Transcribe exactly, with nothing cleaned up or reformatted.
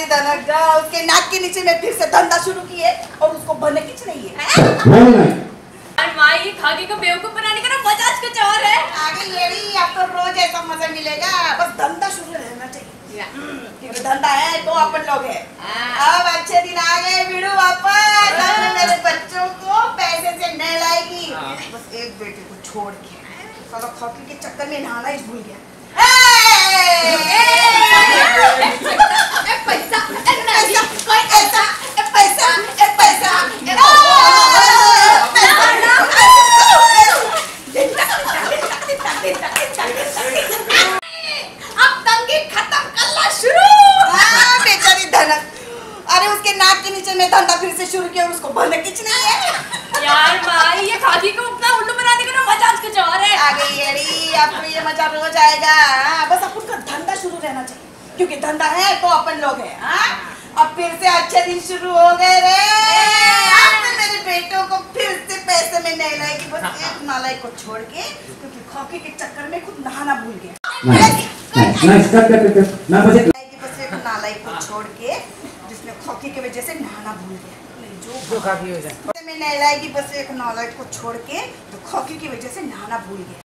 धनक जा, उसके नाक के नीचे में फिर से धंधा शुरू किए और उसको बने खींच रही है। अरे माँ, ये खाकी को बेवकूफ बनाने का ना मजा आज कुछ और है। आगे येड़ी, आपको रोज ऐसा मजा मिलेगा, बस धंधा शुरू रहना चाहिए। क्योंकि धंधा है तो अपन लोग है। अब अच्छे दिन आ गए बिड़ू वापस, अपने मेरे बच्चों को पैसे से नहलाएगी। बस एक बेटे को छोड़ के सारा खाकी के चक्कर में नहाना ही भूल गया। पैसा, पैसा, कोई ऐसा, पैसा, पैसा, अब दंगे खत्म करना शुरू। हाँ बेचारी धनक, अरे उसके नाक के नीचे में धंधा फिर से शुरू किया और उसको बंद खींचनी है। यार माँ, ये खाकी को अपना उल्लू बनाने का ना मजा आज कुछ और है। आ गई येड़ी, आपको ये मजा रोज आएगा। बस अपन का धंधा शुरू रहना चाहिए, क्योंकि धंधा है तो अपन लोग है। हाँ अब फिर से अच्छे दिन शुरू हो गए रे। आपने मेरे बेटों को फिर से पैसे में नहलाएगी, बस एक नालायक को छोड़ के, क्योंकि खाकी के चक्कर में खुद नहाना भूल गया। बस एक नालायक को छोड़ के, जिसने खाकी की वजह से नहाना भूल गया। जो खाकी हो जाए में नहलाएगी, बस एक नालायक को छोड़ के, तो खाकी की वजह से नहाना भूल गया।